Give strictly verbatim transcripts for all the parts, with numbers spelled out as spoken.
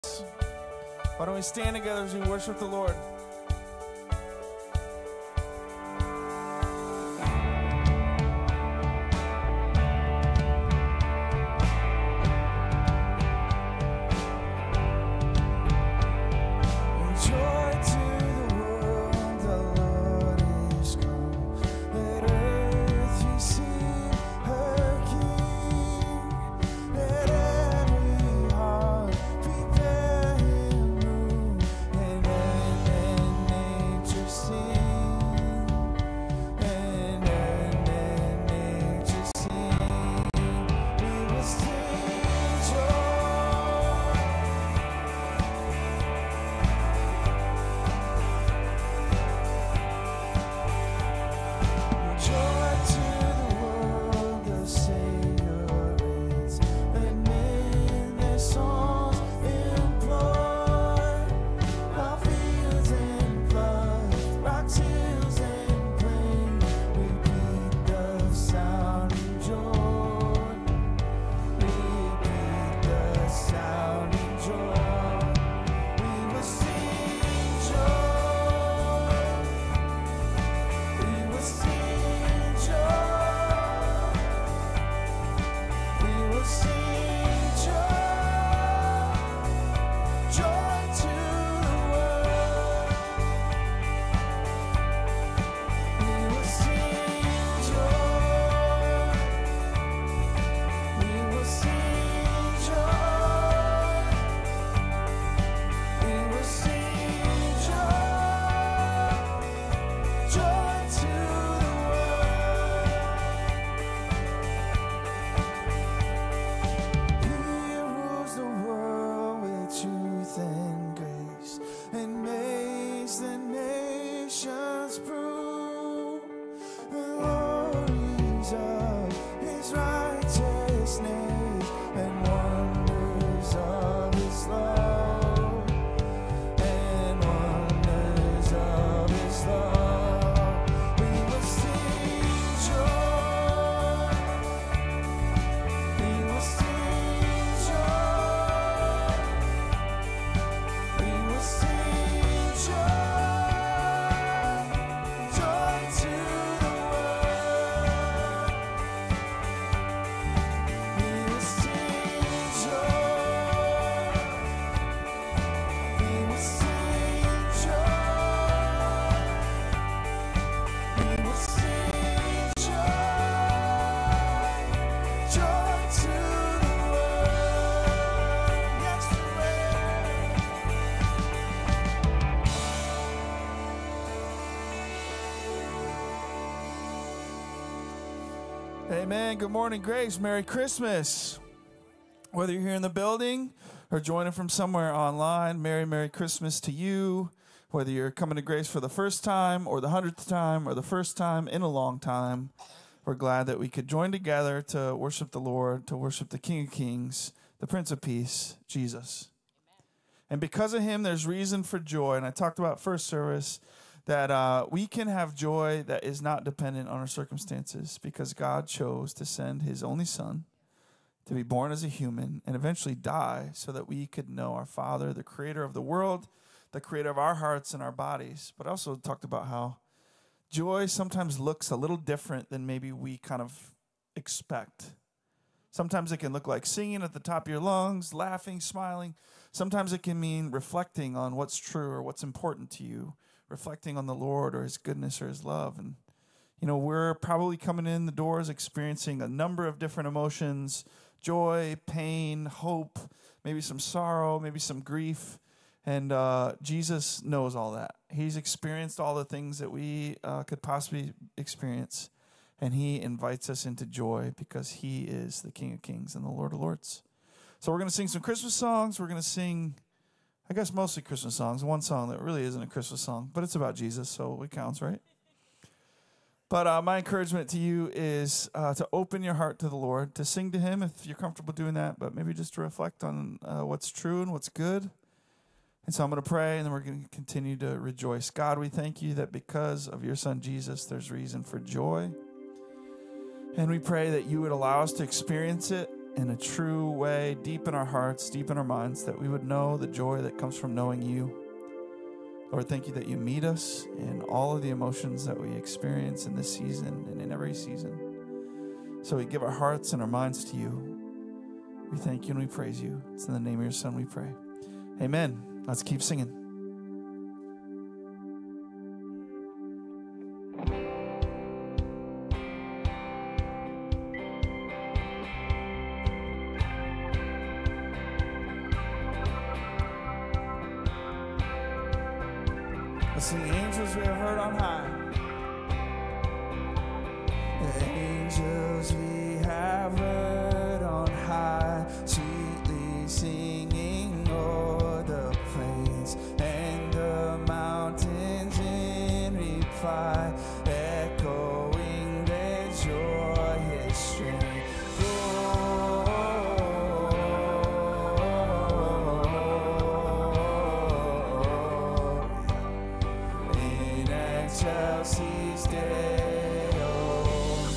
Why don't we stand together as we worship the Lord? Amen. Good morning, Grace. Merry Christmas. Whether you're here in the building or joining from somewhere online, Merry, Merry Christmas to you. Whether you're coming to Grace for the first time or the hundredth time or the first time in a long time, we're glad that we could join together to worship the Lord, to worship the King of Kings, the Prince of Peace, Jesus. Amen. And because of him, there's reason for joy. And I talked about first service that uh, we can have joy that is not dependent on our circumstances because God chose to send his only son to be born as a human and eventually die so that we could know our Father, the creator of the world, the creator of our hearts and our bodies. But I also talked about how joy sometimes looks a little different than maybe we kind of expect. Sometimes it can look like singing at the top of your lungs, laughing, smiling. Sometimes it can mean reflecting on what's true or what's important to you, reflecting on the Lord or his goodness or his love. And, you know, we're probably coming in the doors experiencing a number of different emotions, joy, pain, hope, maybe some sorrow, maybe some grief. And uh, Jesus knows all that. He's experienced all the things that we uh, could possibly experience. And he invites us into joy because he is the King of Kings and the Lord of Lords. So we're going to sing some Christmas songs. We're going to sing, I guess, mostly Christmas songs. One song that really isn't a Christmas song, but it's about Jesus, so it counts, right? But uh, my encouragement to you is uh, to open your heart to the Lord, to sing to him if you're comfortable doing that, but maybe just to reflect on uh, what's true and what's good. And so I'm going to pray, and then we're going to continue to rejoice. God, we thank you that because of your son Jesus, there's reason for joy. And we pray that you would allow us to experience it in a true way, deep in our hearts, deep in our minds, that we would know the joy that comes from knowing you. Lord, thank you that you meet us in all of the emotions that we experience in this season and in every season. So we give our hearts and our minds to you. We thank you and we praise you. It's in the name of your Son we pray. Amen. Let's keep singing. Let's sing angels we have heard on high. The angels we have heard on high, sweetly singing o'er the plains and the mountains in reply, echoing their joyous strain. Chelsea's day, oh,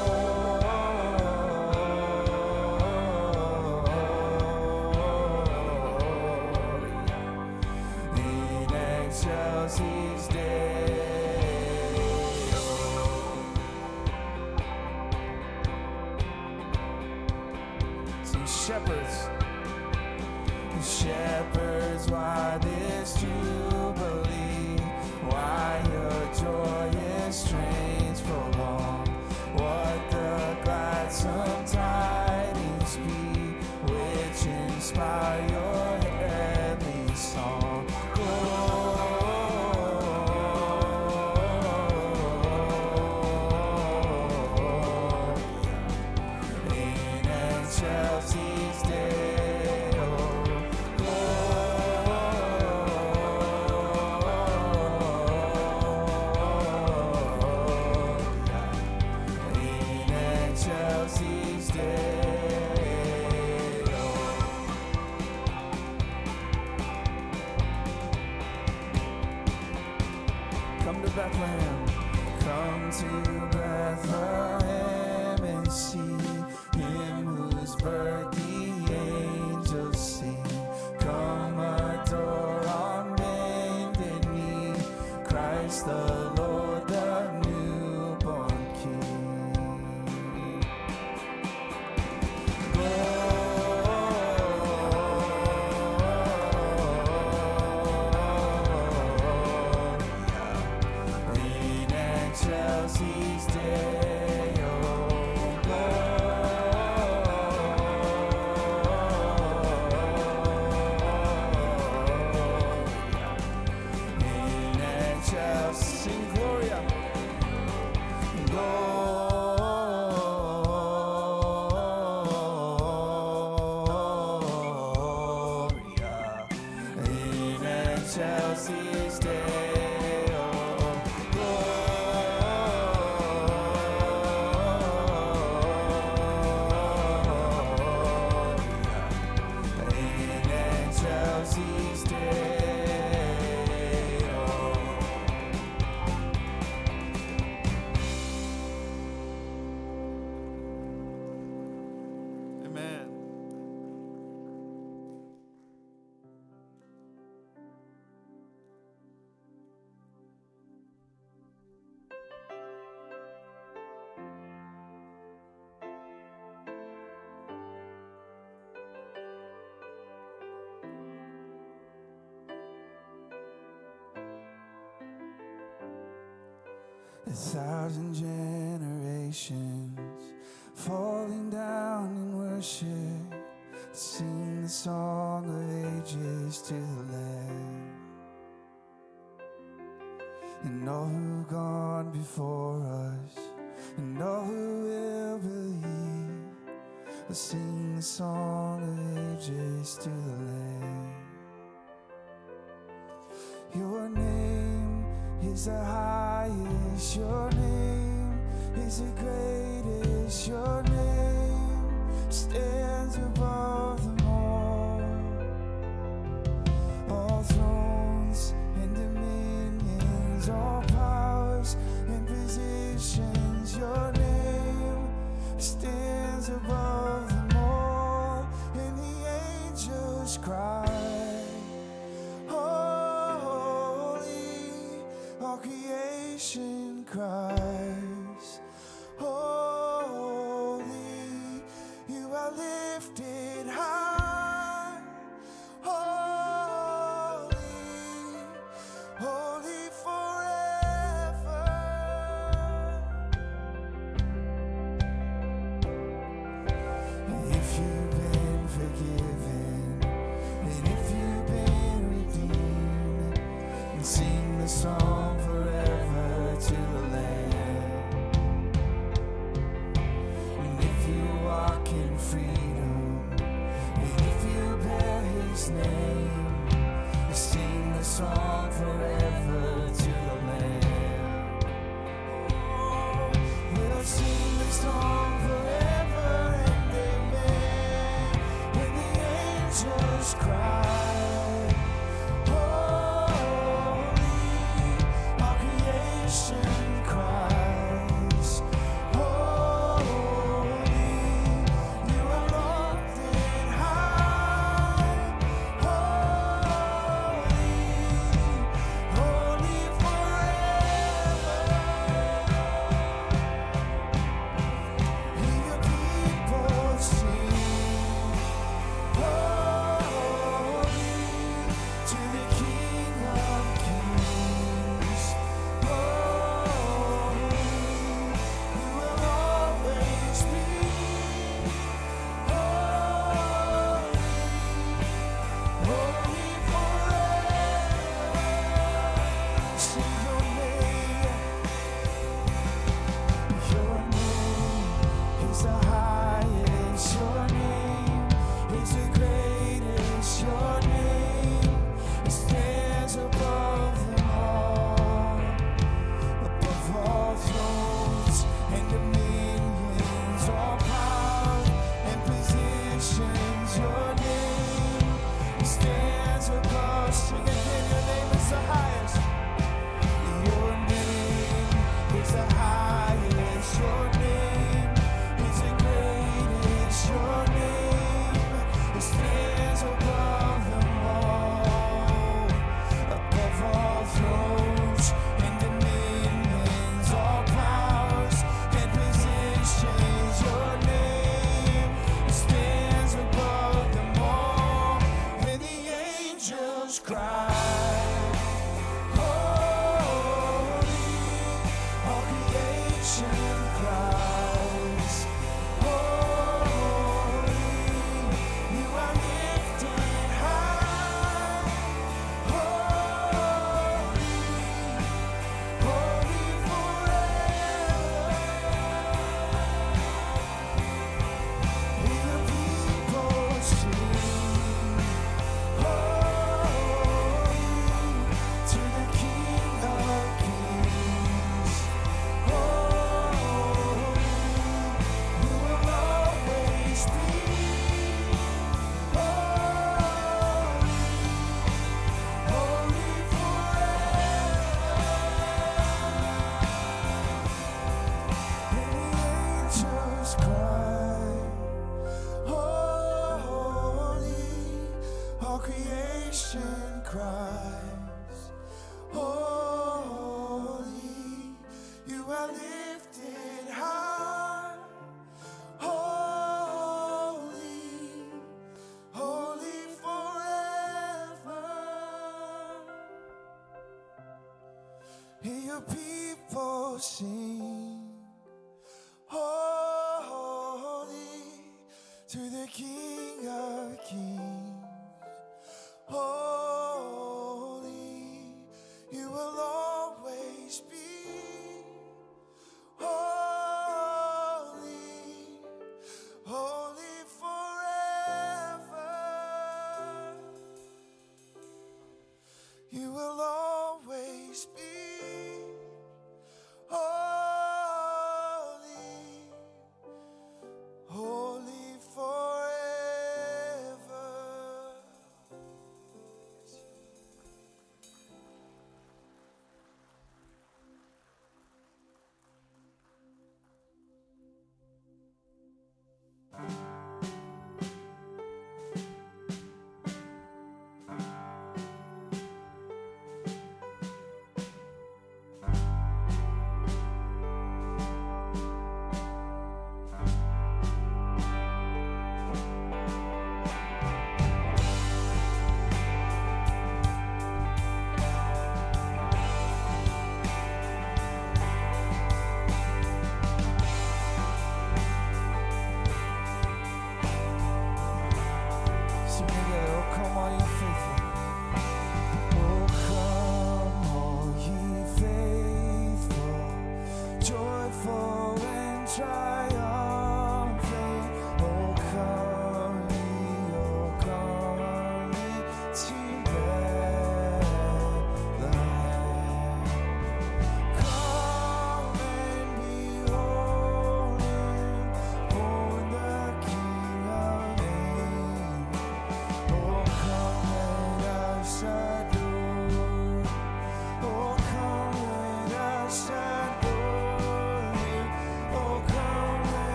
glory. In Chelsea's day, oh. Some shepherds, shepherds, why this jubilee? Why your joyous strains prolong? What the gladsome tidings be, which inspire your heavenly song? Glory in Chelsea's day. Bethlehem, come to Bethlehem and see him whose birth the angels sing. Come adore on bended knee, Christ the Lord, the newborn King. Chelsea's day, oh, glory. In Chelsea, Gloria, Gloria. In Chelsea's day. A thousand generations falling down in worship, sing the song of ages to the Lamb. And all who gone before us, and all who will believe, will sing the song of ages to the Lamb. Your name is the highest, your name is the greatest, your name stands above them all. All thrones and dominions, all powers and positions, your name stands above them all. all creation cries, holy, you are lifted high, holy, holy forever. If you've been forgiven, and if you've been redeemed, and sing the song forever to the Lamb. And if you walk in freedom, and if you bear His name, sing the song forever to the Lamb. Oh, we'll sing the song forever and amen. And the angels cry, holy, all creation cries, holy, you are lofted high, holy, holy forever. Hear your people sing, holy, to the King of Kings, holy, you will always be, holy, holy forever. Sing your name, your name is the highest, your name is the greatest, your name it stands above them all, above all thrones and dominions, all power and positions, your name it stands above. Sing again, your name is the highest. Your name is the highest, your name is the greatest, your name it stands above them all, above all thrones and dominions, all powers and positions, your name it stands above them all. When the angels cry, holy, all creation cries, holy, you are lifted high, holy, holy forever. Hear the people sing, holy, to the King of Kings, holy, you will always be, holy, holy forever. And the angels cry, holy, all creation cries, holy, you are lifted high, holy, holy forever. Hear your people sing, holy, to the King of Kings, holy, you will always be, holy, holy forever. You will always be, holy, holy forever.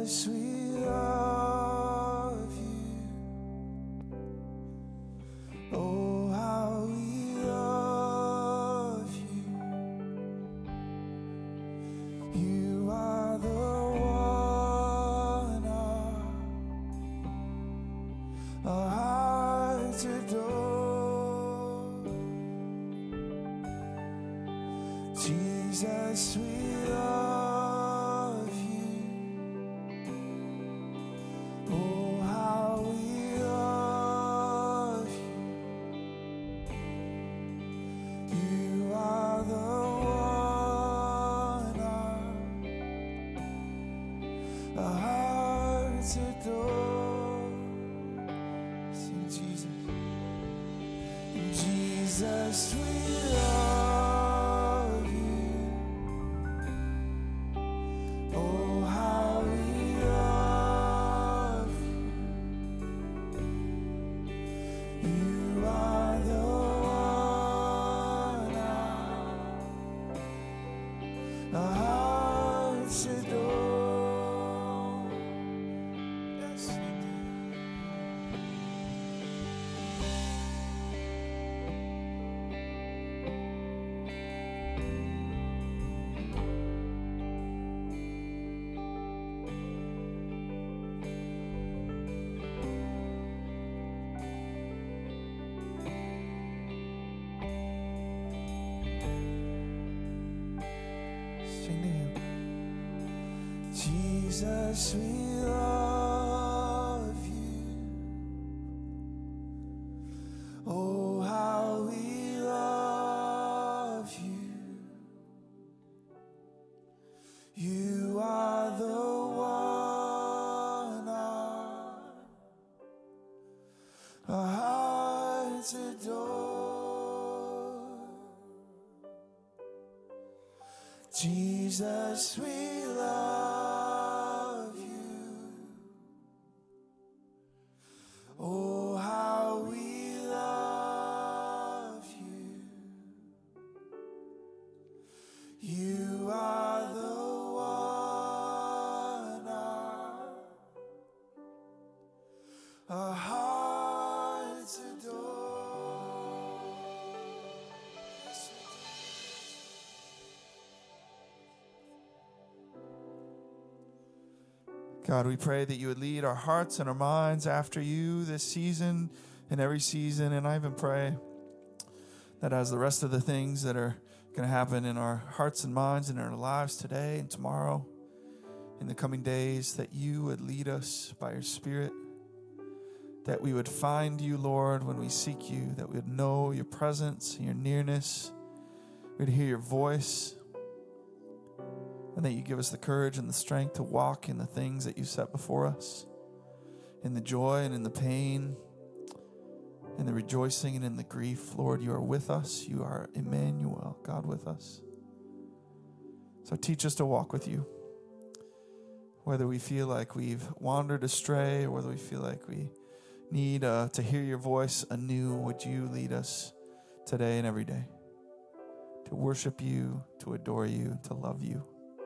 Jesus, we love you. Oh, how we love you. You are the one our, our hearts adore. Jesus, we love you. Oh, how we love you. You are the one our, our hearts adore. Sing Jesus. Jesus, we love you. Oh, how we love you. You are the one our hearts adore. Yes, we do. Sing to him. Jesus, we love you. Oh, how we love you. You are the one our, our hearts adore. Jesus, we love you. Oh, how we love you. You are the one our, our hearts adore. Yes, we do. God, we pray that you would lead our hearts and our minds after you this season and every season. And I even pray that as the rest of the things that are going to happen in our hearts and minds and in our lives today and tomorrow, in the coming days, that you would lead us by your Spirit, that we would find you, Lord, when we seek you, that we would know your presence and your nearness, we would hear your voice, and that you give us the courage and the strength to walk in the things that you set before us, in the joy and in the pain, in the rejoicing and in the grief. Lord, you are with us. You are Emmanuel, God with us. So teach us to walk with you. Whether we feel like we've wandered astray or whether we feel like we need uh, to hear your voice anew, would you lead us today and every day to worship you, to adore you, to love you.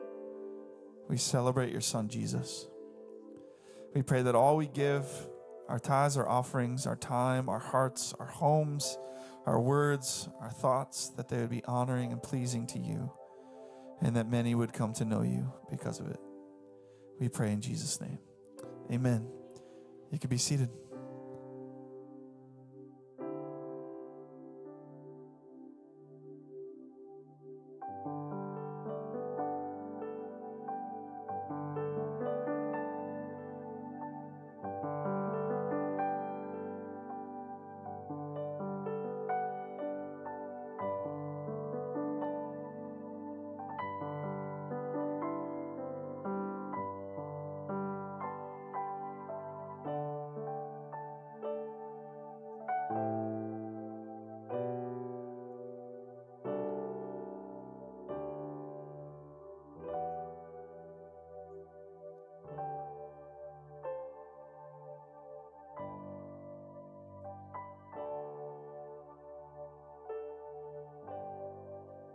We celebrate your Son, Jesus. We pray that all we give, our tithes, our offerings, our time, our hearts, our homes, our words, our thoughts, that they would be honoring and pleasing to you, and that many would come to know you because of it. We pray in Jesus' name. Amen. You can be seated.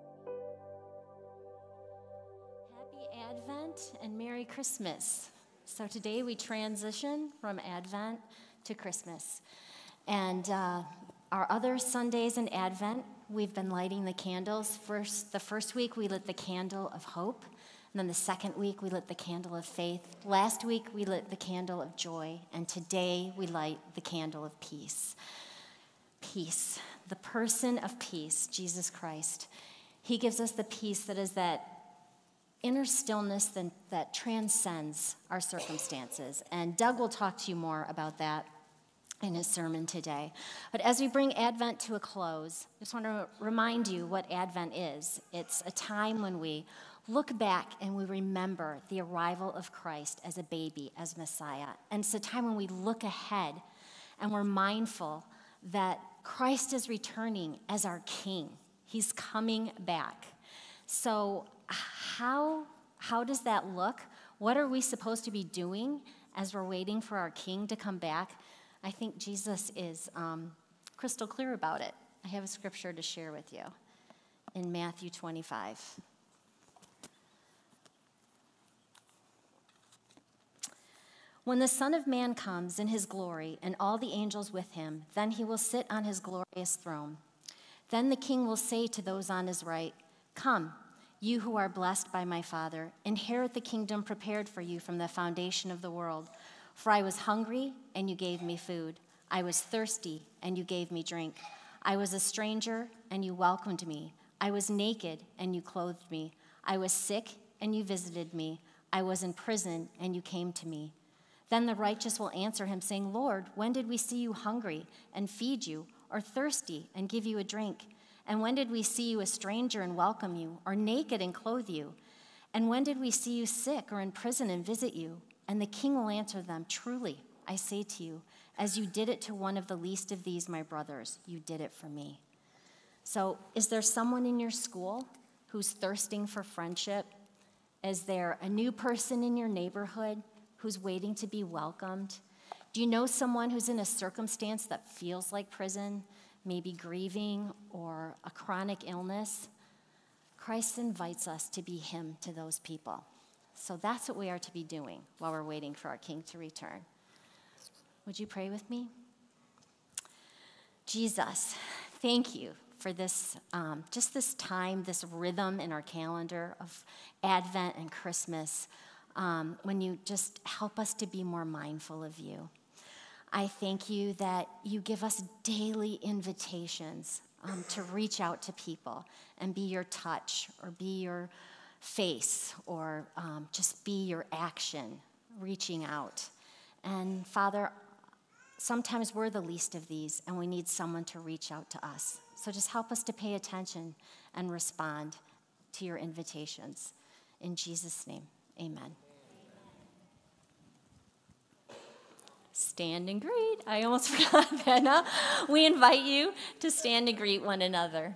Advent and Merry Christmas. So today we transition from Advent to Christmas. And uh, our other Sundays in Advent, we've been lighting the candles. First, the first week we lit the candle of hope. And then the second week we lit the candle of faith. Last week we lit the candle of joy. And today we light the candle of peace. Peace, the person of peace, Jesus Christ. He gives us the peace that is that inner stillness that, that transcends our circumstances. And Doug will talk to you more about that in his sermon today. But as we bring Advent to a close, I just want to remind you what Advent is. It's a time when we look back and we remember the arrival of Christ as a baby, as Messiah. And it's a time when we look ahead and we're mindful that Christ is returning as our King. He's coming back. So how, how does that look? What are we supposed to be doing as we're waiting for our King to come back? I think Jesus is um, crystal clear about it. I have a scripture to share with you in Matthew twenty-five. When the Son of Man comes in his glory and all the angels with him, then he will sit on his glorious throne. Then the King will say to those on his right, "Come, you who are blessed by my Father, inherit the kingdom prepared for you from the foundation of the world. For I was hungry, and you gave me food. I was thirsty, and you gave me drink. I was a stranger, and you welcomed me. I was naked, and you clothed me. I was sick, and you visited me. I was in prison, and you came to me." Then the righteous will answer him, saying, "Lord, when did we see you hungry and feed you, or thirsty and give you a drink? And when did we see you a stranger and welcome you, or naked and clothe you? And when did we see you sick or in prison and visit you?" And the King will answer them, "Truly, I say to you, as you did it to one of the least of these, my brothers, you did it for me." So is there someone in your school who's thirsting for friendship? Is there a new person in your neighborhood who's waiting to be welcomed? Do you know someone who's in a circumstance that feels like prison, maybe grieving or a chronic illness? Christ invites us to be him to those people. So that's what we are to be doing while we're waiting for our King to return. Would you pray with me? Jesus, thank you for this, um, just this time, this rhythm in our calendar of Advent and Christmas, um, when you just help us to be more mindful of you. I thank you that you give us daily invitations um, to reach out to people and be your touch or be your face or um, just be your action, reaching out. And Father, sometimes we're the least of these and we need someone to reach out to us. So just help us to pay attention and respond to your invitations. In Jesus' name, amen. Stand and greet. I almost forgot that. Now we invite you to stand and greet one another.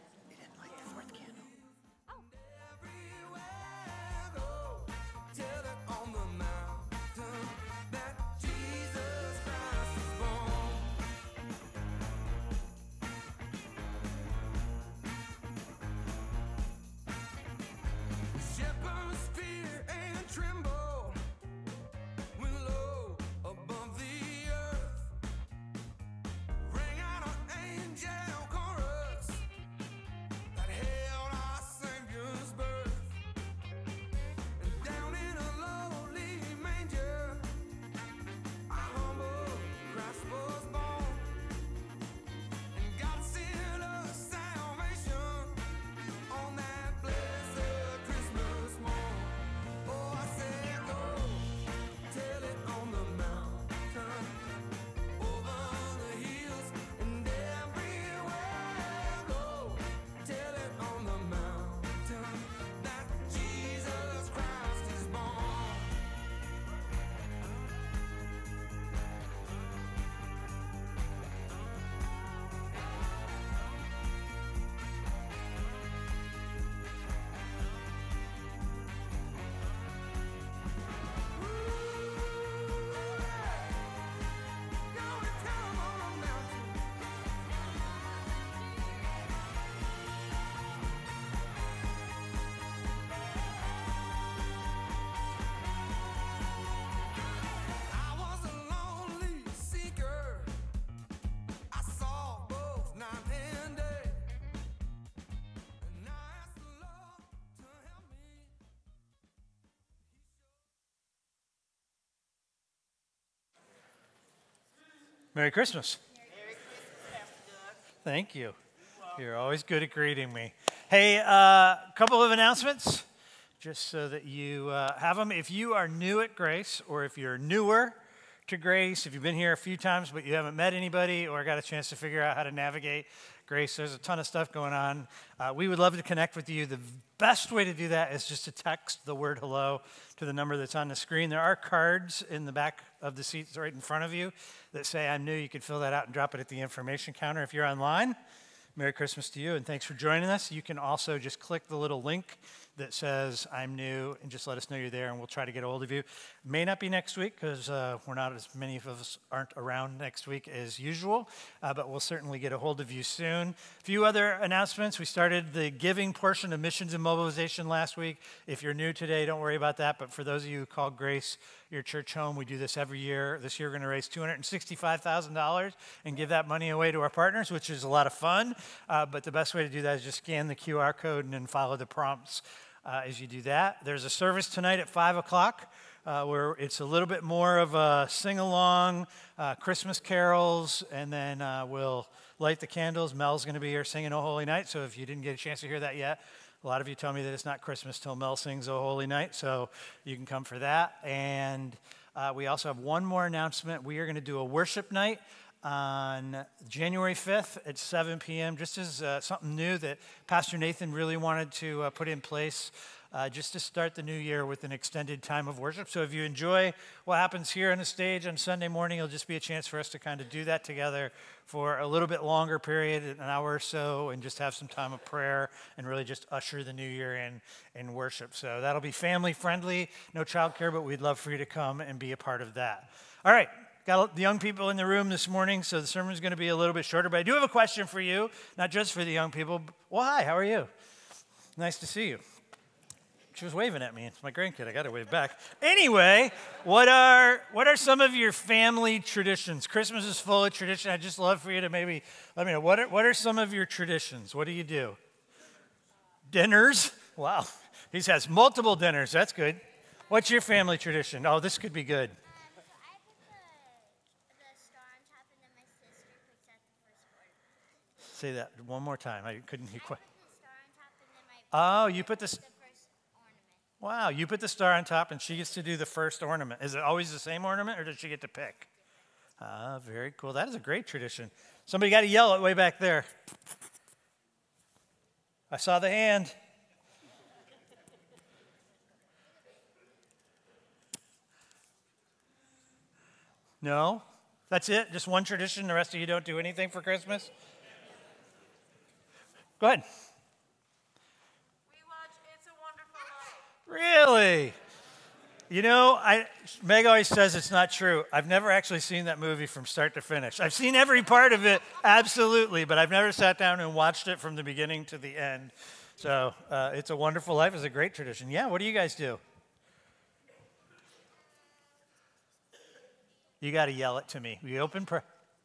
Merry Christmas. Merry Christmas, Pastor Doug. Thank you. You're always good at greeting me. Hey, a uh, couple of announcements, just so that you uh, have them. If you are new at Grace, or if you're newer to Grace, if you've been here a few times but you haven't met anybody or got a chance to figure out how to navigate Grace, there's a ton of stuff going on. Uh, we would love to connect with you. The best way to do that is just to text the word hello to the number that's on the screen. There are cards in the back of the seats right in front of you that say I'm new. You can fill that out and drop it at the information counter. If you're online, Merry Christmas to you, and thanks for joining us. You can also just click the little link that says I'm new and just let us know you're there, and we'll try to get a hold of you. May not be next week because uh, we're not as many of us aren't around next week as usual, uh, but we'll certainly get a hold of you soon. A few other announcements. We started the giving portion of missions and mobilization last week. If you're new today, don't worry about that, but for those of you who call Grace your church home, we do this every year. This year we're going to raise two hundred sixty-five thousand dollars and give that money away to our partners, which is a lot of fun, uh, but the best way to do that is just scan the Q R code and then follow the prompts Uh, as you do that. There's a service tonight at five o'clock uh, where it's a little bit more of a sing-along, uh, Christmas carols, and then uh, we'll light the candles. Mel's going to be here singing O Holy Night, so if you didn't get a chance to hear that yet, a lot of you tell me that it's not Christmas till Mel sings O Holy Night, so you can come for that. And uh, we also have one more announcement. We are going to do a worship night on January fifth at seven p.m., just as uh, something new that Pastor Nathan really wanted to uh, put in place uh, just to start the new year with an extended time of worship. So if you enjoy what happens here on the stage on Sunday morning, it'll just be a chance for us to kind of do that together for a little bit longer period, an hour or so, and just have some time of prayer and really just usher the new year in in worship. So that'll be family friendly, no childcare, but we'd love for you to come and be a part of that. All right. Got the young people in the room this morning, so the sermon's going to be a little bit shorter. But I do have a question for you, not just for the young people. Well, hi, how are you? Nice to see you. She was waving at me. It's my grandkid. I got to wave back. Anyway, what are what are some of your family traditions? Christmas is full of tradition. I'd just love for you to maybe let me know. What are, what are some of your traditions? What do you do? Dinners? Wow. He has multiple dinners. That's good. What's your family tradition? Oh, this could be good. Say that one more time. I couldn't hear quite. Oh, you put the, the first ornament. Wow, you put the star on top, and she gets to do the first ornament. Is it always the same ornament, or does she get to pick? Ah, very cool. That is a great tradition. Somebody got to yell it way back there. I saw the hand. No? That's it? Just one tradition? The rest of you don't do anything for Christmas? Go ahead. We watch It's a Wonderful Life. Really? You know, I, Meg always says it's not true. I've never actually seen that movie from start to finish. I've seen every part of it, absolutely, but I've never sat down and watched it from the beginning to the end. So uh, It's a Wonderful Life is a great tradition. Yeah, what do you guys do? You got to yell it to me. We open prayer.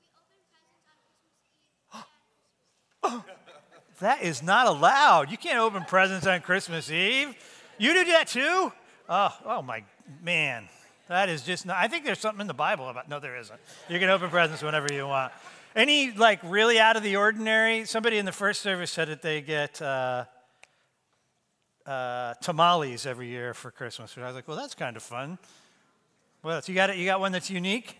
Oh. That is not allowed. You can't open presents on Christmas Eve. You do that too? Oh, oh my man. That is just not, I think there's something in the Bible about, no, there isn't. You can open presents whenever you want. Any, like, really out of the ordinary? Somebody in the first service said that they get uh, uh, tamales every year for Christmas. And I was like, well, that's kind of fun. What else? You got it? You got one that's unique?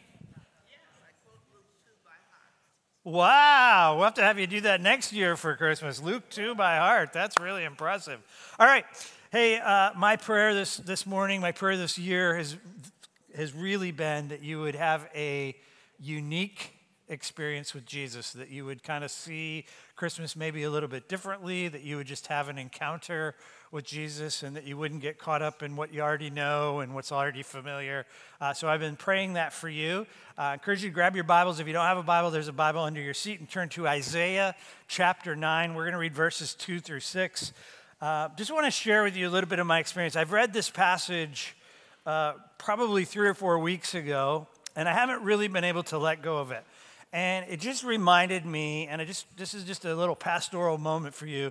Wow, we'll have to have you do that next year for Christmas. Luke two by heart. That's really impressive. All right. Hey, uh, my prayer this, this morning, my prayer this year has, has really been that you would have a unique experience with Jesus, that you would kind of see Christmas maybe a little bit differently, that you would just have an encounter with Jesus, and that you wouldn't get caught up in what you already know and what's already familiar. Uh, so I've been praying that for you. Uh, I encourage you to grab your Bibles. If you don't have a Bible, there's a Bible under your seat, and turn to Isaiah chapter nine. We're going to read verses two through six. Uh, just want to share with you a little bit of my experience. I've read this passage uh, probably three or four weeks ago, and I haven't really been able to let go of it. And it just reminded me, and I just this is just a little pastoral moment for you.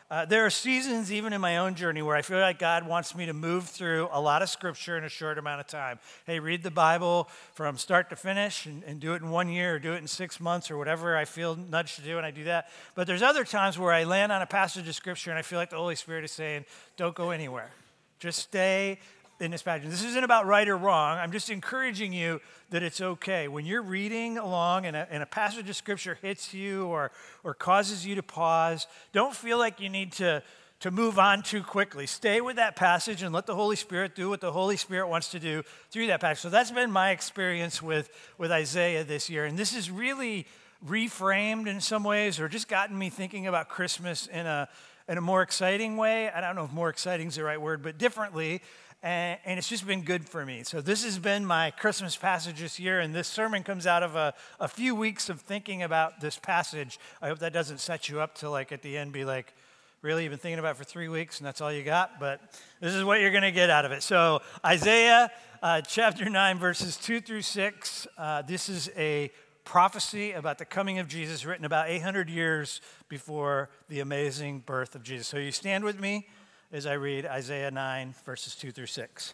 Uh, there are seasons, even in my own journey, where I feel like God wants me to move through a lot of scripture in a short amount of time. Hey, read the Bible from start to finish and, and do it in one year or do it in six months or whatever I feel nudged to do, and I do that. But there's other times where I land on a passage of scripture and I feel like the Holy Spirit is saying, don't go anywhere. Just stay in this passage. This isn't about right or wrong. I'm just encouraging you that it's okay. When you're reading along and a, and a passage of scripture hits you or, or causes you to pause, don't feel like you need to, to move on too quickly. Stay with that passage and let the Holy Spirit do what the Holy Spirit wants to do through that passage. So that's been my experience with, with Isaiah this year. And this has really reframed in some ways or just gotten me thinking about Christmas in a, in a more exciting way. I don't know if more exciting is the right word, but differently. And, and it's just been good for me. So this has been my Christmas passage this year, and this sermon comes out of a, a few weeks of thinking about this passage. I hope that doesn't set you up to, like, at the end be like, really, you've been thinking about it for three weeks, and that's all you got? But this is what you're going to get out of it. So Isaiah uh, chapter nine, verses two through six, uh, this is a prophecy about the coming of Jesus written about eight hundred years before the amazing birth of Jesus. So you stand with me as I read Isaiah nine, verses two through six.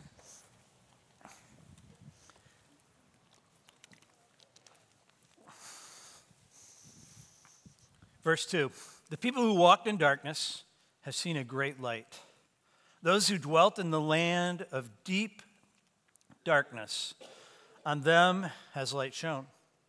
Verse two, the people who walked in darkness have seen a great light. Those who dwelt in the land of deep darkness, on them has light shone.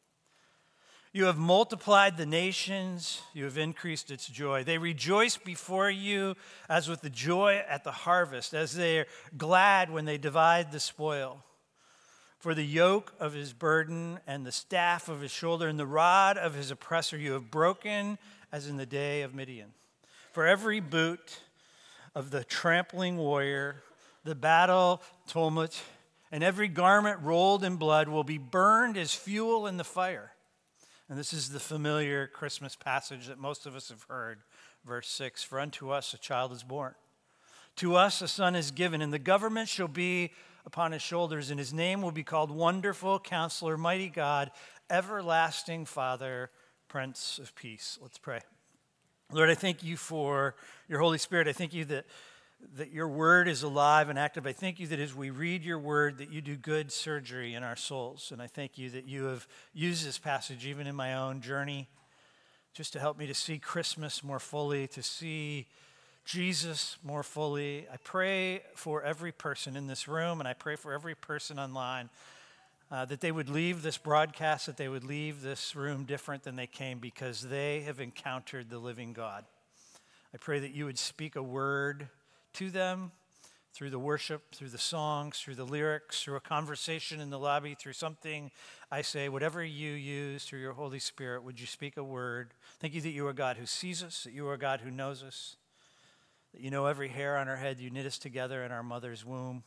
You have multiplied the nations, you have increased its joy. They rejoice before you as with the joy at the harvest, as they are glad when they divide the spoil. For the yoke of his burden and the staff of his shoulder and the rod of his oppressor you have broken as in the day of Midian. For every boot of the trampling warrior, the battle tumult, and every garment rolled in blood will be burned as fuel in the fire. And this is the familiar Christmas passage that most of us have heard. Verse six, for unto us a child is born. To us a son is given, and the government shall be upon his shoulders, and his name will be called Wonderful Counselor, Mighty God, Everlasting Father, Prince of Peace. Let's pray. Lord, I thank you for your Holy Spirit. I thank you that that your word is alive and active. I thank you that as we read your word, that you do good surgery in our souls. And I thank you that you have used this passage even in my own journey just to help me to see Christmas more fully, to see Jesus more fully. I pray for every person in this room, and I pray for every person online, uh, that they would leave this broadcast, that they would leave this room different than they came because they have encountered the living God. I pray that you would speak a word to them through the worship, through the songs, through the lyrics, through a conversation in the lobby, through something I say, whatever you use through your Holy Spirit, would you speak a word? Thank you that you are God who sees us, that you are God who knows us, that you know every hair on our head, you knit us together in our mother's womb.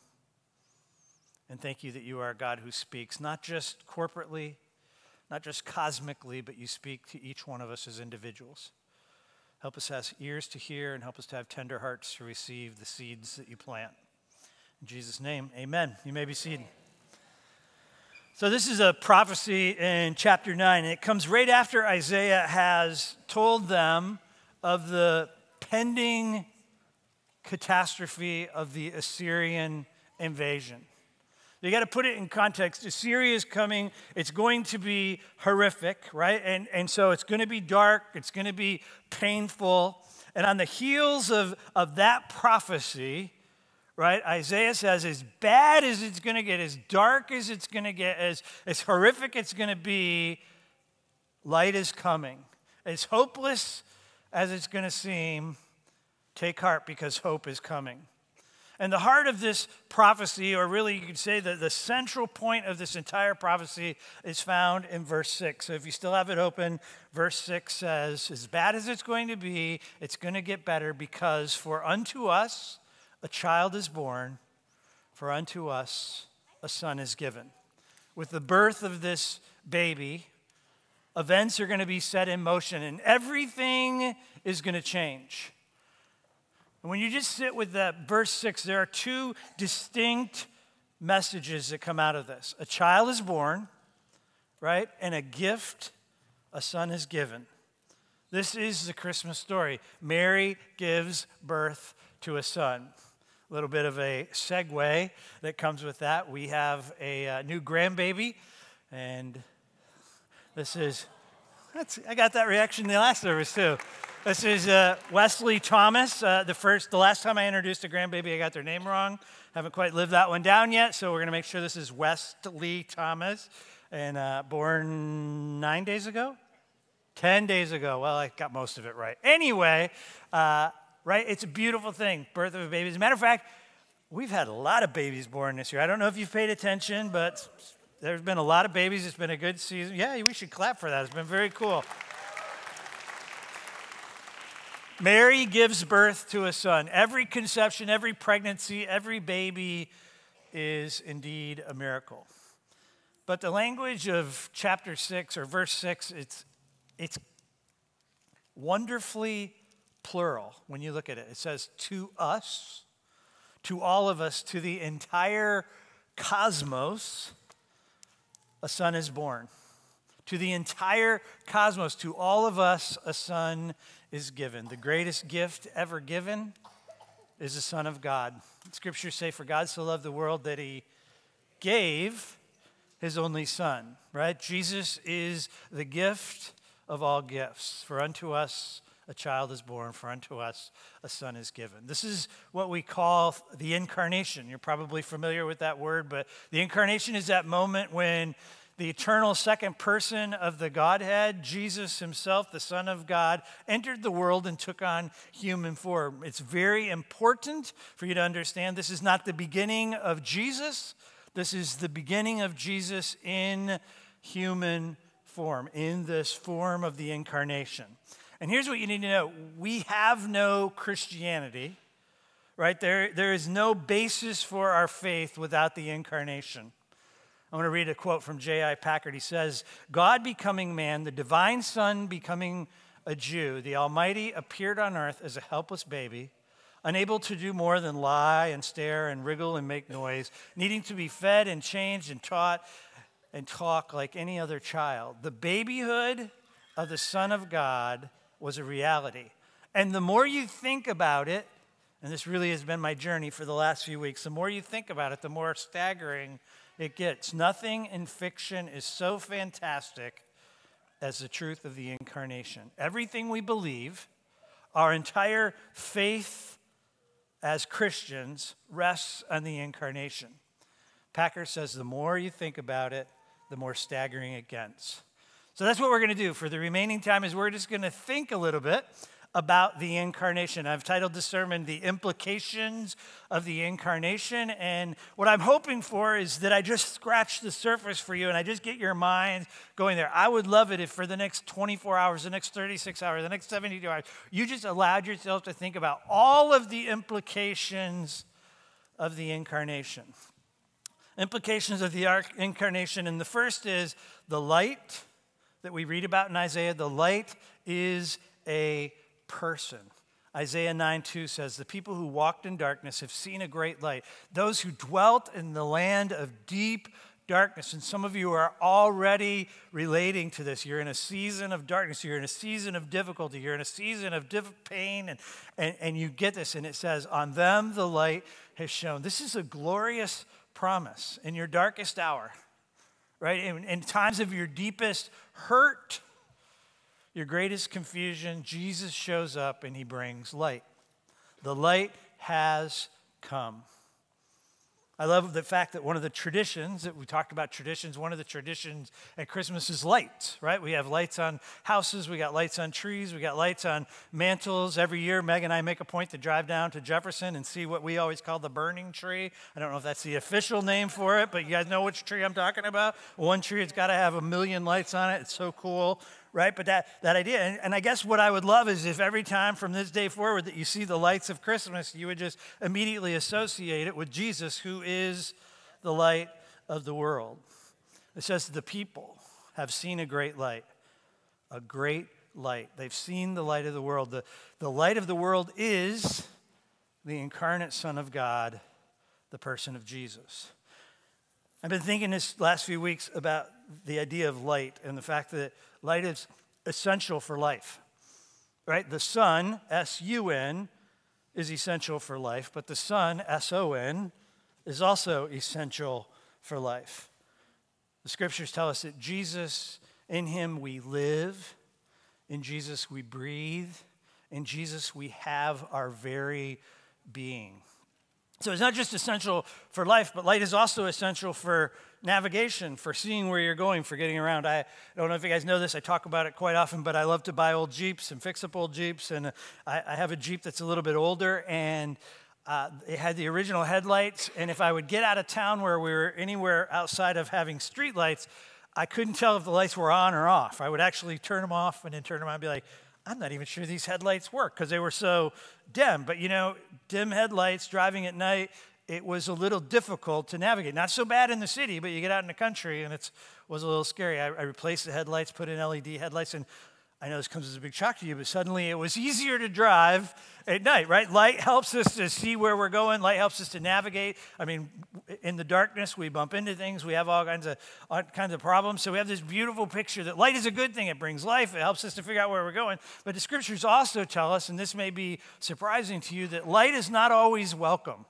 And thank you that you are a God who speaks, not just corporately, not just cosmically, but you speak to each one of us as individuals. Help us have ears to hear and help us to have tender hearts to receive the seeds that you plant. In Jesus' name, amen. You may be seated. So this is a prophecy in chapter nine, and it comes right after Isaiah has told them of the pending catastrophe of the Assyrian invasion. You got to put it in context. Assyria is coming. It's going to be horrific, right? And, and so it's going to be dark. It's going to be painful. And on the heels of, of that prophecy, right, Isaiah says, as bad as it's going to get, as dark as it's going to get, as, as horrific it's going to be, light is coming. As hopeless as it's going to seem, take heart because hope is coming. And the heart of this prophecy, or really you could say that the central point of this entire prophecy is found in verse six. So if you still have it open, verse six says, as bad as it's going to be, it's going to get better because for unto us a child is born, for unto us a son is given. With the birth of this baby, events are going to be set in motion and everything is going to change. When you just sit with that verse six, there are two distinct messages that come out of this. A child is born, right? And a gift, a son is given. This is the Christmas story. Mary gives birth to a son. A little bit of a segue that comes with that. We have a uh, new grandbaby, and this is, that's, I got that reaction in the last service too. This is uh, Wesley Thomas. Uh, the first, the last time I introduced a grandbaby, I got their name wrong. Haven't quite lived that one down yet, so we're going to make sure this is Wesley Thomas, and uh, born nine days ago? Ten days ago. Well, I got most of it right. Anyway, uh, right? It's a beautiful thing, birth of a baby. As a matter of fact, we've had a lot of babies born this year. I don't know if you've paid attention, but there's been a lot of babies. It's been a good season. Yeah, we should clap for that. It's been very cool. Mary gives birth to a son. Every conception, every pregnancy, every baby is indeed a miracle. But the language of chapter six or verse six, it's, it's wonderfully plural when you look at it. It says, to us, to all of us, to the entire cosmos, a son is born. To the entire cosmos, to all of us, a son is given. The greatest gift ever given is the Son of God. Scriptures say, for God so loved the world that he gave his only son, right? Jesus is the gift of all gifts. For unto us a child is born, for unto us a son is given. This is what we call the Incarnation. You're probably familiar with that word, but the Incarnation is that moment when the eternal second person of the Godhead, Jesus himself, the Son of God, entered the world and took on human form. It's very important for you to understand this is not the beginning of Jesus. This is the beginning of Jesus in human form, in this form of the Incarnation. And here's what you need to know. We have no Christianity, right? There, there is no basis for our faith without the Incarnation. I want to read a quote from J I Packer. He says, God becoming man, the divine Son becoming a Jew, the Almighty appeared on earth as a helpless baby, unable to do more than lie and stare and wriggle and make noise, needing to be fed and changed and taught and talk like any other child. The babyhood of the Son of God was a reality. And the more you think about it, and this really has been my journey for the last few weeks, the more you think about it, the more staggering it gets. Nothing in fiction is so fantastic as the truth of the Incarnation. Everything we believe, our entire faith as Christians, rests on the Incarnation. Packer says the more you think about it, the more staggering it gets. So that's what we're going to do for the remaining time is we're just going to think a little bit about the Incarnation. I've titled this sermon, The Implications of the Incarnation. And what I'm hoping for is that I just scratch the surface for you and I just get your mind going there. I would love it if for the next twenty-four hours, the next thirty-six hours, the next seventy-two hours, you just allowed yourself to think about all of the implications of the Incarnation. Implications of the Incarnation. And the first is the light that we read about in Isaiah. The light is a person. Isaiah nine two says, the people who walked in darkness have seen a great light. Those who dwelt in the land of deep darkness. And some of you are already relating to this. You're in a season of darkness. You're in a season of difficulty. You're in a season of diff- pain. And, and, and you get this. And it says, on them the light has shone. This is a glorious promise in your darkest hour. Right? In, in times of your deepest hurt, your greatest confusion, Jesus shows up and he brings light. The light has come. I love the fact that one of the traditions, that we talked about traditions, one of the traditions at Christmas is lights, right? We have lights on houses, we got lights on trees, we got lights on mantles. Every year, Meg and I make a point to drive down to Jefferson and see what we always call the burning tree. I don't know if that's the official name for it, but you guys know which tree I'm talking about. One tree, it's got to have a million lights on it. It's so cool. Right? But that, that idea, and, and I guess what I would love is if every time from this day forward that you see the lights of Christmas, you would just immediately associate it with Jesus, who is the light of the world. It says the people have seen a great light, a great light. They've seen the light of the world. The, the light of the world is the incarnate Son of God, the person of Jesus. I've been thinking this last few weeks about the idea of light and the fact that light is essential for life. right? The sun, S U N, is essential for life, but the Son, S O N, is also essential for life. The scriptures tell us that Jesus, in him we live, in Jesus we breathe, in Jesus we have our very being. So it's not just essential for life, but light is also essential for navigation, for seeing where you're going, for getting around. I don't know if you guys know this. I talk about it quite often, but I love to buy old Jeeps and fix up old Jeeps. And I, I have a Jeep that's a little bit older, and uh, it had the original headlights. And if I would get out of town where we were anywhere outside of having street lights, I couldn't tell if the lights were on or off. I would actually turn them off and then turn them on and be like, I'm not even sure these headlights work because they were so dim. But, you know, dim headlights, driving at night, it was a little difficult to navigate. Not so bad in the city, but you get out in the country and it was a little scary. I, I replaced the headlights, put in L E D headlights, and I know this comes as a big shock to you, but suddenly it was easier to drive at night, right? Light helps us to see where we're going. Light helps us to navigate. I mean, in the darkness, we bump into things. We have all kinds of all kinds of problems. So we have this beautiful picture that light is a good thing. It brings life. It helps us to figure out where we're going. But the scriptures also tell us, and this may be surprising to you, that light is not always welcome.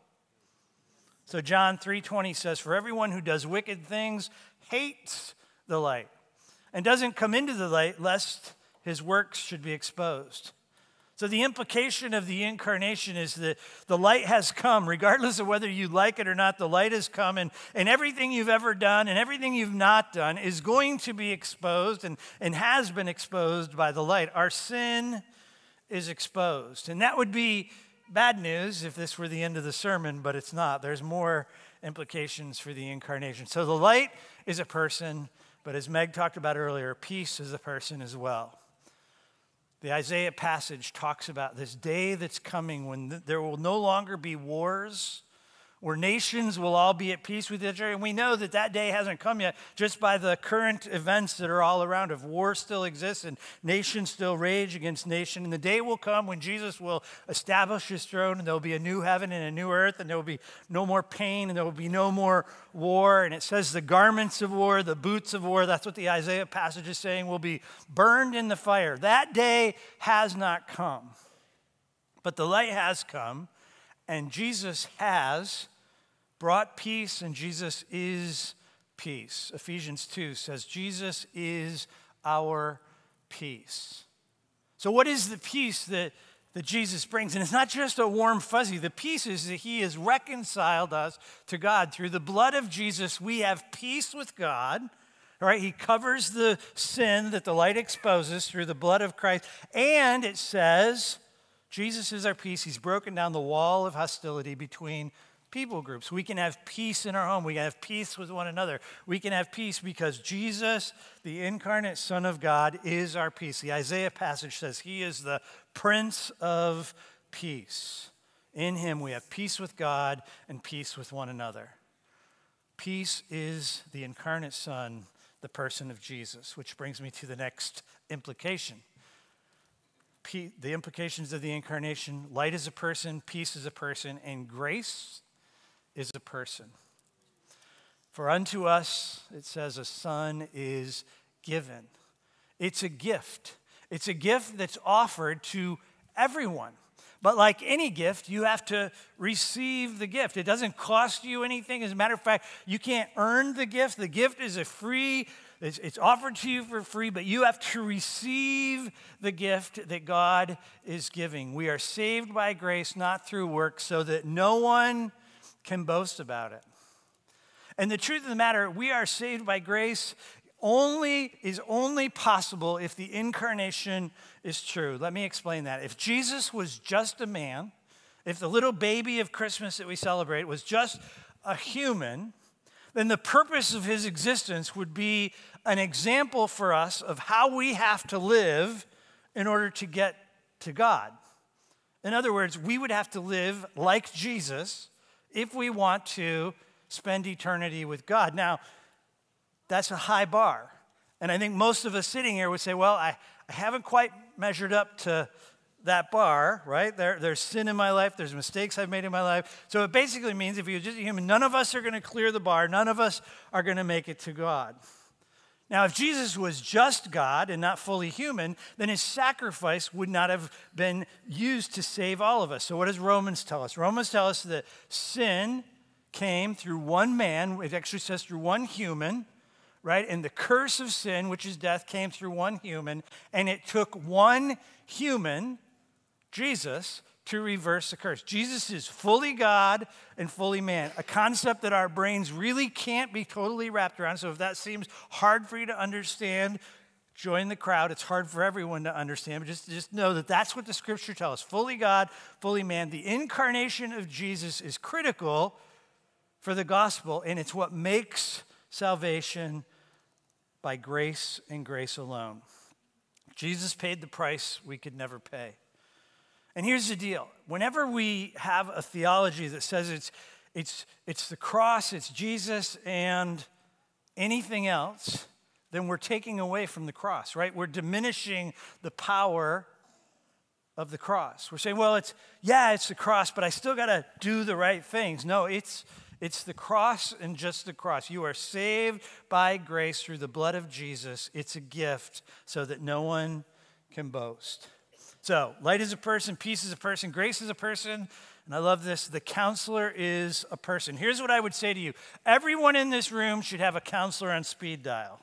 So John three twenty says, for everyone who does wicked things hates the light and doesn't come into the light lest his works should be exposed. So the implication of the incarnation is that the light has come, regardless of whether you like it or not. The light has come, and, and everything you've ever done and everything you've not done is going to be exposed and, and has been exposed by the light. Our sin is exposed. And that would be bad news if this were the end of the sermon, but it's not. There's more implications for the incarnation. So the light is a person, but as Meg talked about earlier, peace is a person as well. The Isaiah passage talks about this day that's coming when th- there will no longer be wars, where nations will all be at peace with each other. And we know that that day hasn't come yet just by the current events that are all around. If war still exists and nations still rage against nation, and the day will come when Jesus will establish his throne, and there will be a new heaven and a new earth, and there will be no more pain, and there will be no more war. And it says the garments of war, the boots of war, that's what the Isaiah passage is saying, will be burned in the fire. That day has not come. But the light has come, and Jesus has brought peace, and Jesus is peace. Ephesians two says Jesus is our peace. So what is the peace that, that Jesus brings? And it's not just a warm fuzzy. The peace is that he has reconciled us to God. Through the blood of Jesus, we have peace with God. All right, he covers the sin that the light exposes through the blood of Christ. And it says Jesus is our peace. He's broken down the wall of hostility between people groups. We can have peace in our home. We can have peace with one another. We can have peace because Jesus, the incarnate Son of God, is our peace. The Isaiah passage says he is the Prince of Peace. In him we have peace with God and peace with one another. Peace is the incarnate Son, the person of Jesus, which brings me to the next implication. The implications of the incarnation: light is a person, peace is a person, and grace is a person. For unto us, it says, a son is given. It's a gift. It's a gift that's offered to everyone. But like any gift, you have to receive the gift. It doesn't cost you anything. As a matter of fact, you can't earn the gift. The gift is a free, it's, it's offered to you for free, but you have to receive the gift that God is giving. We are saved by grace, not through works, so that no one can boast about it. And the truth of the matter, we are saved by grace only is only possible if the incarnation is true. Let me explain that. If Jesus was just a man, if the little baby of Christmas that we celebrate was just a human, then the purpose of his existence would be an example for us of how we have to live in order to get to God. In other words, we would have to live like Jesus if we want to spend eternity with God. Now, that's a high bar. And I think most of us sitting here would say, well, I, I haven't quite measured up to that bar, right? There, there's sin in my life. There's mistakes I've made in my life. So it basically means if you're just a human, none of us are going to clear the bar. None of us are going to make it to God. Now, if Jesus was just God and not fully human, then his sacrifice would not have been used to save all of us. So what does Romans tell us? Romans tell us that sin came through one man. It actually says through one human, right? And the curse of sin, which is death, came through one human. And it took one human, Jesus, to reverse the curse. Jesus is fully God and fully man, a concept that our brains really can't be totally wrapped around. So if that seems hard for you to understand, join the crowd. It's hard for everyone to understand, but just, just know that that's what the scripture tells us. Fully God, fully man. The incarnation of Jesus is critical for the gospel, and it's what makes salvation by grace and grace alone. Jesus paid the price we could never pay. And here's the deal. Whenever we have a theology that says it's, it's, it's the cross, it's Jesus, and anything else, then we're taking away from the cross, right? We're diminishing the power of the cross. We're saying, well, it's, yeah, it's the cross, but I still got to do the right things. No, it's, it's the cross and just the cross. You are saved by grace through the blood of Jesus. It's a gift so that no one can boast. So, light is a person, peace is a person, grace is a person, and I love this, the counselor is a person. Here's what I would say to you. Everyone in this room should have a counselor on speed dial.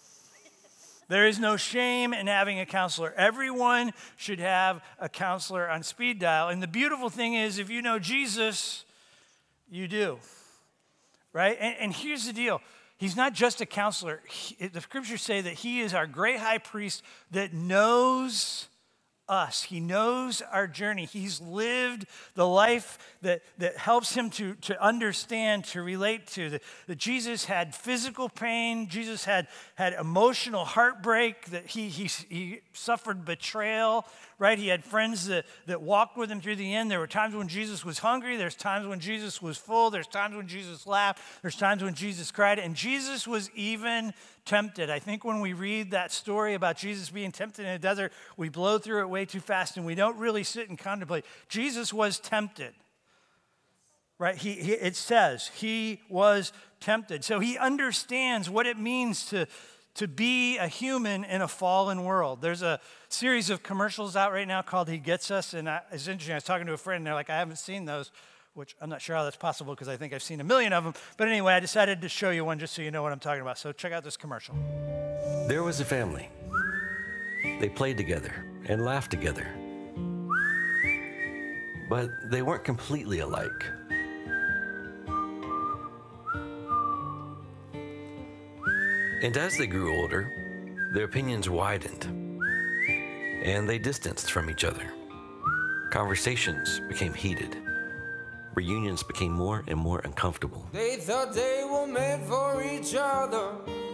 There is no shame in having a counselor. Everyone should have a counselor on speed dial. And the beautiful thing is, if you know Jesus, you do, right? And, and here's the deal. He's not just a counselor. He, the scriptures say that he is our great high priest that knows us. He knows our journey. He's lived the life that, that helps him to, to understand, to relate to. That, that Jesus had physical pain. Jesus had, had emotional heartbreak. That he, he, he suffered betrayal, right? He had friends that, that walked with him through the end. There were times when Jesus was hungry. There's times when Jesus was full. There's times when Jesus laughed. There's times when Jesus cried. And Jesus was even tempted. I think when we read that story about Jesus being tempted in the desert, we blow through it way too fast and we don't really sit and contemplate. Jesus was tempted, right? He, he it says he was tempted. So he understands what it means to, to be a human in a fallen world. There's a series of commercials out right now called He Gets Us, and I, it's interesting. I was talking to a friend and they're like, I haven't seen those, which I'm not sure how that's possible because I think I've seen a million of them. But anyway, I decided to show you one just so you know what I'm talking about. So check out this commercial. There was a family. They played together and laughed together. But they weren't completely alike. And as they grew older, their opinions widened, and they distanced from each other. Conversations became heated. Reunions became more and more uncomfortable. They thought they were made for each other,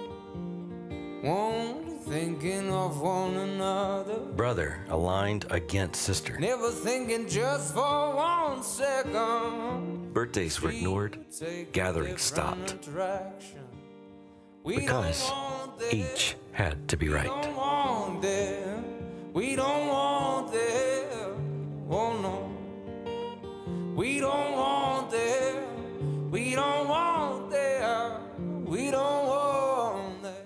only thinking of one another. Brother aligned against sister. Never thinking just for one second. Birthdays were ignored, gatherings stopped. Because each had to be right. We don't want them. We don't want them. Oh no. We don't want them. We don't want them. We don't want them.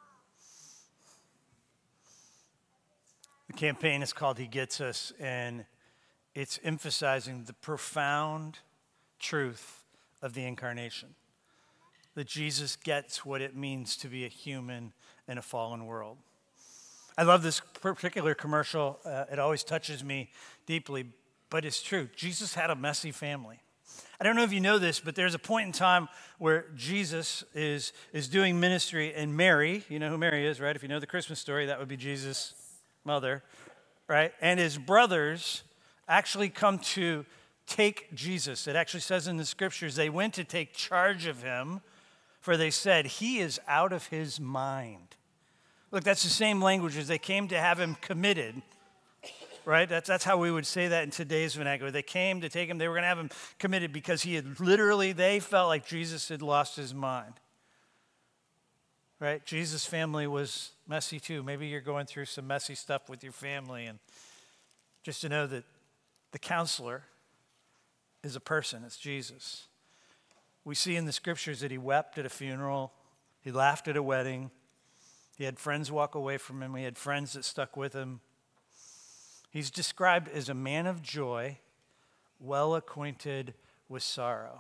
The campaign is called He Gets Us, and it's emphasizing the profound truth of the incarnation. That Jesus gets what it means to be a human in a fallen world. I love this particular commercial. Uh, it always touches me deeply, but it's true. Jesus had a messy family. I don't know if you know this, but there's a point in time where Jesus is, is doing ministry, and Mary, you know who Mary is, right? If you know the Christmas story, that would be Jesus' mother, right? And his brothers actually come to take Jesus. It actually says in the scriptures, they went to take charge of him, for they said, he is out of his mind. Look, that's the same language as they came to have him committed, right? That's, that's how we would say that in today's vernacular. They came to take him, they were going to have him committed because he had literally, they felt like Jesus had lost his mind, right? Jesus' family was messy too. Maybe you're going through some messy stuff with your family, and just to know that the counselor is a person, it's Jesus. We see in the scriptures that he wept at a funeral, he laughed at a wedding, He had friends walk away from him. He had friends that stuck with him. He's described as a man of joy, well acquainted with sorrow.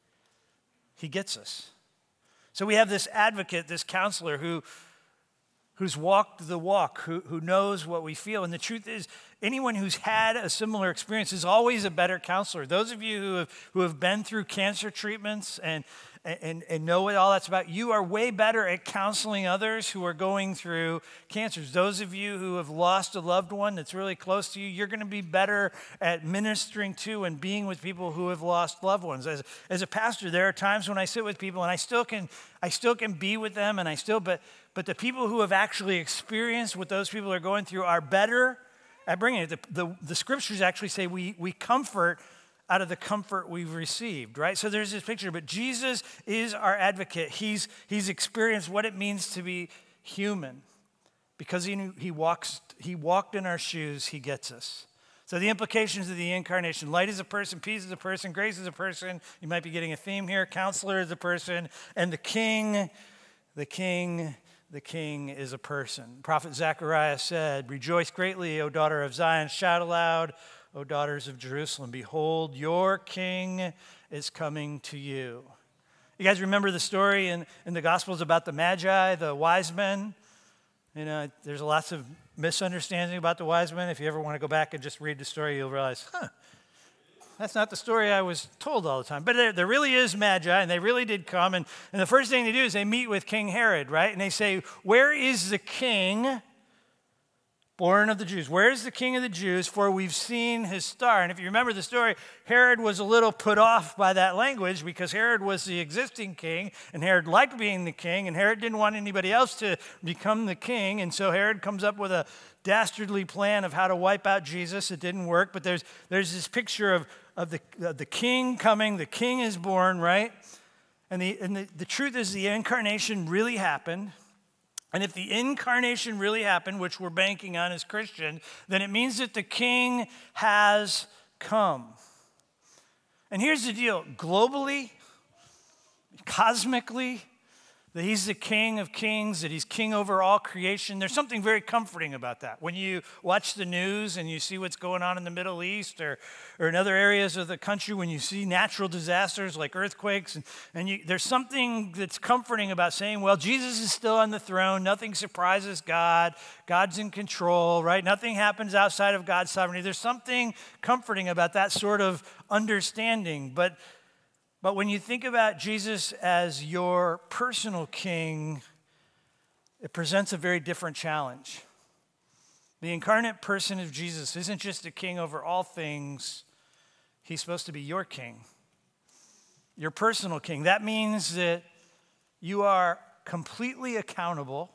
He gets us. So we have this advocate, this counselor who, who's walked the walk, who, who knows what we feel. And the truth is, anyone who's had a similar experience is always a better counselor. Those of you who have, who have been through cancer treatments and, and, and know what all that's about, you are way better at counseling others who are going through cancers. Those of you who have lost a loved one that's really close to you, you're going to be better at ministering to and being with people who have lost loved ones. As, as a pastor, there are times when I sit with people and I still can, I still can be with them, and I still, but, but the people who have actually experienced what those people are going through are better at bringing it. The, the, the scriptures actually say we, we comfort out of the comfort we've received, right? So there's this picture, but Jesus is our advocate. He's, he's experienced what it means to be human. Because he, knew, he, walks, he walked in our shoes, he gets us. So the implications of the incarnation: light is a person, peace is a person, grace is a person. You might be getting a theme here. Counselor is a person, and the king, the king, the king is a person. Prophet Zechariah said, "Rejoice greatly, O daughter of Zion. Shout aloud, O daughters of Jerusalem. Behold, your king is coming to you." You guys remember the story in, in the Gospels about the Magi, the wise men? You know, there's lots of misunderstanding about the wise men. If you ever want to go back and just read the story, you'll realize, huh, that's not the story I was told all the time. But there, there really is Magi, and they really did come. And, and the first thing they do is they meet with King Herod, right? And they say, "Where is the king born of the Jews? Where is the king of the Jews? For we've seen his star." And if you remember the story, Herod was a little put off by that language because Herod was the existing king, and Herod liked being the king, and Herod didn't want anybody else to become the king. And so Herod comes up with a dastardly plan of how to wipe out Jesus. It didn't work, but there's, there's this picture of, of, the, of the king coming. The king is born, right? And, the, and the, the truth is the incarnation really happened. And if the incarnation really happened, which we're banking on as Christians, then it means that the king has come. And here's the deal. Globally, cosmically, that he's the King of kings, that he's king over all creation. There's something very comforting about that. When you watch the news and you see what's going on in the Middle East or, or in other areas of the country, when you see natural disasters like earthquakes, and, and you, there's something that's comforting about saying, well, Jesus is still on the throne. Nothing surprises God. God's in control, right? Nothing happens outside of God's sovereignty. There's something comforting about that sort of understanding. But But when you think about Jesus as your personal king, it presents a very different challenge. The incarnate person of Jesus isn't just a king over all things. He's supposed to be your king, your personal king. That means that you are completely accountable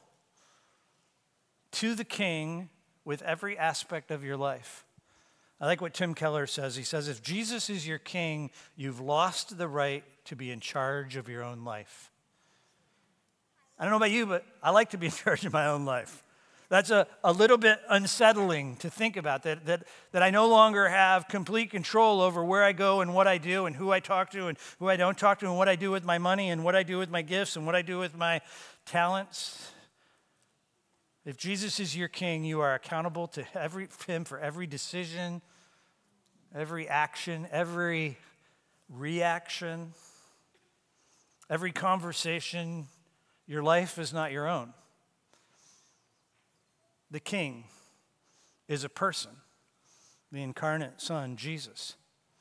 to the king with every aspect of your life. I like what Tim Keller says. He says, if Jesus is your king, you've lost the right to be in charge of your own life. I don't know about you, but I like to be in charge of my own life. That's a, a little bit unsettling to think about, that, that, that I no longer have complete control over where I go and what I do and who I talk to and who I don't talk to and what I do with my money and what I do with my gifts and what I do with my talents. If Jesus is your king, you are accountable to every, him for every decision, every action, every reaction, every conversation. Your life is not your own. The king is a person, the incarnate Son, Jesus.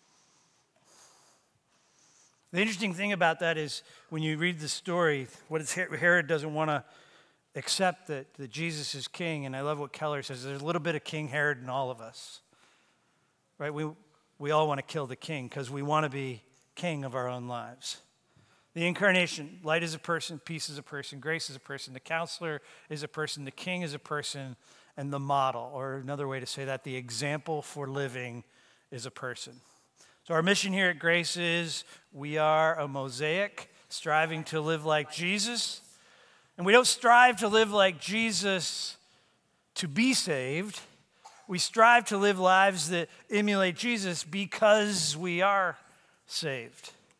The interesting thing about that is when you read the story, what is Herod doesn't want to accept that, that Jesus is king. And I love what Keller says. There's a little bit of King Herod in all of us. Right? We, we all want to kill the king because we want to be king of our own lives. The incarnation, light is a person, peace is a person, grace is a person, the counselor is a person, the king is a person, and the model, or another way to say that, the example for living is a person. So our mission here at Grace is we are a mosaic striving to live like Jesus. And we don't strive to live like Jesus to be saved. We strive to live lives that emulate Jesus because we are saved.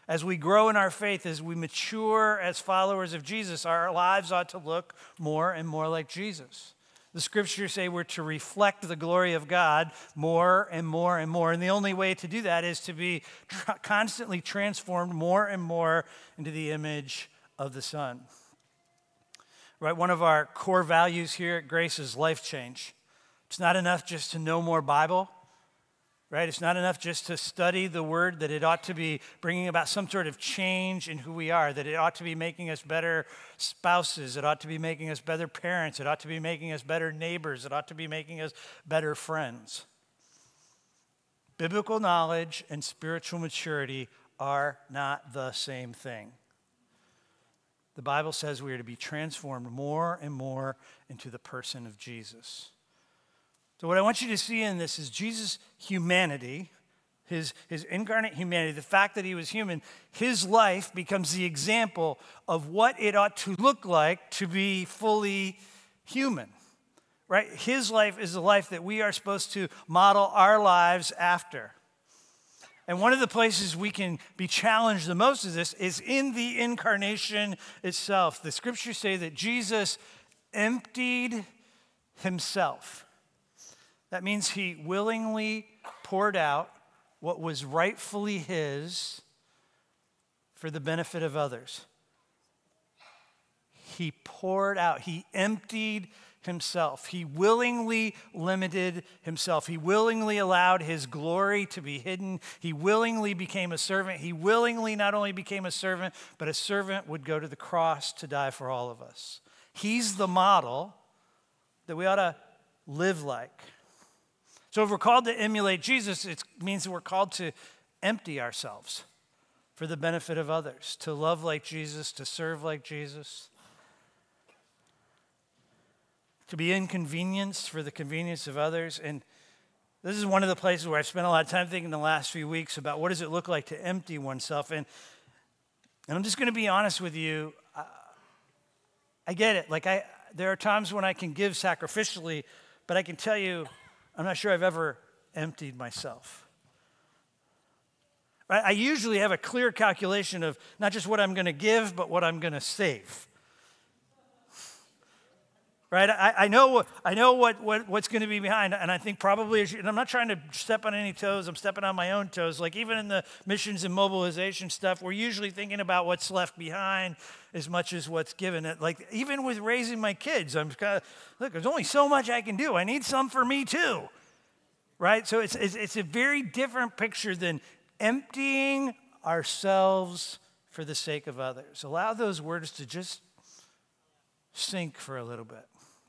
As we grow in our faith, as we mature as followers of Jesus, our lives ought to look more and more like Jesus. The scriptures say we're to reflect the glory of God more and more and more. And the only way to do that is to be tr- constantly transformed more and more into the image of the Son. Right? One of our core values here at Grace is life change. It's not enough just to know more Bible. Right? It's not enough just to study the word, that it ought to be bringing about some sort of change in who we are, that it ought to be making us better spouses, it ought to be making us better parents, it ought to be making us better neighbors, it ought to be making us better friends. Biblical knowledge and spiritual maturity are not the same thing. The Bible says we are to be transformed more and more into the person of Jesus. So what I want you to see in this is Jesus' humanity, his, his incarnate humanity, the fact that he was human. His life becomes the example of what it ought to look like to be fully human, right? His life is the life that we are supposed to model our lives after. And one of the places we can be challenged the most of this is in the incarnation itself. The scriptures say that Jesus emptied himself. That means he willingly poured out what was rightfully his for the benefit of others. He poured out, he emptied himself. He willingly limited himself. He willingly allowed his glory to be hidden. He willingly became a servant. He willingly not only became a servant, but a servant would go to the cross to die for all of us. He's the model that we ought to live like. So if we're called to emulate Jesus, it means that we're called to empty ourselves for the benefit of others, to love like Jesus, to serve like Jesus, to be inconvenienced for the convenience of others. And this is one of the places where I've spent a lot of time thinking the last few weeks about what does it look like to empty oneself. And, and I'm just going to be honest with you. I, I get it. Like I, there are times when I can give sacrificially, but I can tell you, I'm not sure I've ever emptied myself. I usually have a clear calculation of not just what I'm going to give, but what I'm going to save. Right? I, I know, I know what, what, what's going to be behind, and I think probably, and I'm not trying to step on any toes, I'm stepping on my own toes. Like even in the missions and mobilization stuff, we're usually thinking about what's left behind as much as what's given. Like even with raising my kids, I'm kind of, look, there's only so much I can do. I need some for me too. Right? So it's, it's, it's a very different picture than emptying ourselves for the sake of others. Allow those words to just sink for a little bit.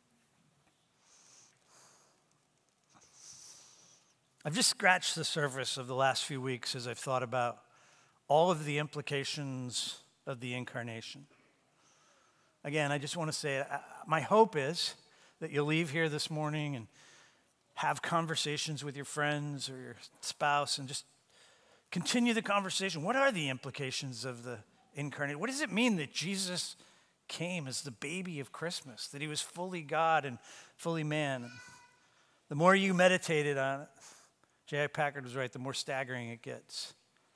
I've just scratched the surface of the last few weeks as I've thought about all of the implications of the incarnation. Again, I just want to say, my hope is that you'll leave here this morning and have conversations with your friends or your spouse and just continue the conversation. What are the implications of the incarnate? What does it mean that Jesus came as the baby of Christmas, that he was fully God and fully man? And the more you meditated on it, J I Packard was right, the more staggering it gets.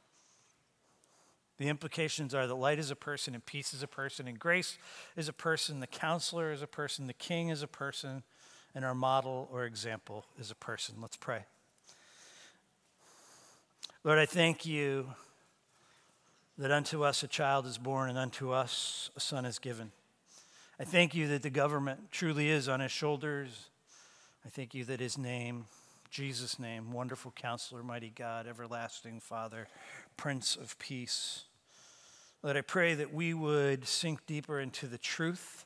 The implications are that light is a person and peace is a person and grace is a person, the counselor is a person, the king is a person, and our model or example is a person. Let's pray. Lord, I thank you that unto us a child is born and unto us a son is given. I thank you that the government truly is on his shoulders. I thank you that his name, Jesus' name, Wonderful Counselor, Mighty God, Everlasting Father, Prince of Peace. Lord, I pray that we would sink deeper into the truth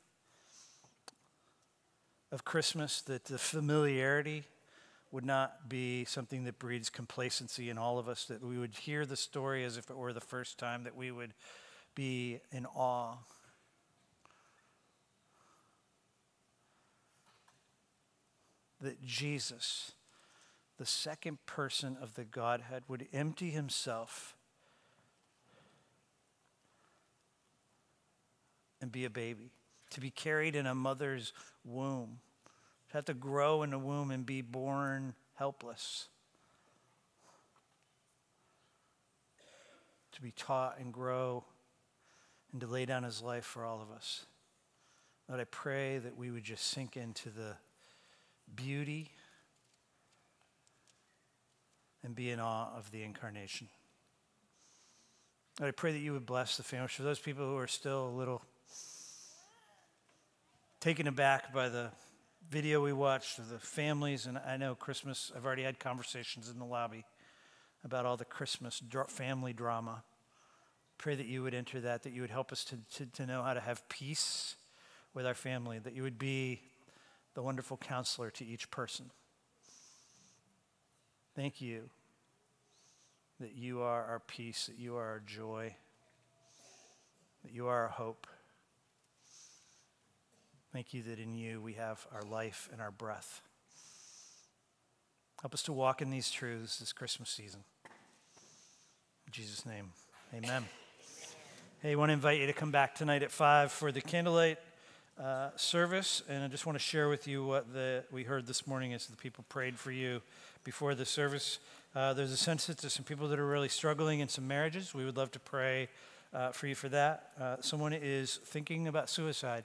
of Christmas, that the familiarity would not be something that breeds complacency in all of us, that we would hear the story as if it were the first time, that we would be in awe. That Jesus, the second person of the Godhead, would empty himself and be a baby, to be carried in a mother's womb, to have to grow in a womb and be born helpless, to be taught and grow and to lay down his life for all of us. Lord, I pray that we would just sink into the beauty and be in awe of the Incarnation. Lord, I pray that you would bless the families. For those people who are still a little taken aback by the video we watched of the families, and I know Christmas, I've already had conversations in the lobby about all the Christmas dr- family drama. Pray that you would enter that, that you would help us to, to, to know how to have peace with our family, that you would be the wonderful counselor to each person. Thank you that you are our peace, that you are our joy, that you are our hope. Thank you that in you we have our life and our breath. Help us to walk in these truths this Christmas season. In Jesus' name, amen. Hey, I want to invite you to come back tonight at five for the candlelight uh, service, and I just want to share with you what the, we heard this morning as the people prayed for you before the service. Uh, there's a sense that there's some people that are really struggling in some marriages. We would love to pray uh, for you for that. Uh, someone is thinking about suicide.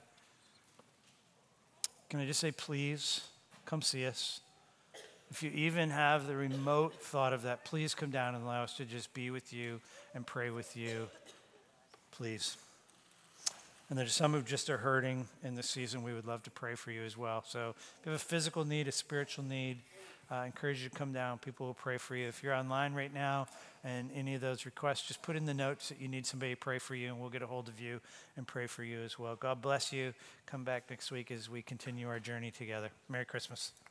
Can I just say, please, come see us. If you even have the remote thought of that, please come down and allow us to just be with you and pray with you. Please. And there's some who just are hurting in this season. We would love to pray for you as well. So if you have a physical need, a spiritual need, uh, I encourage you to come down. People will pray for you. If you're online right now and any of those requests, just put in the notes that you need somebody to pray for you, and we'll get a hold of you and pray for you as well. God bless you. Come back next week as we continue our journey together. Merry Christmas.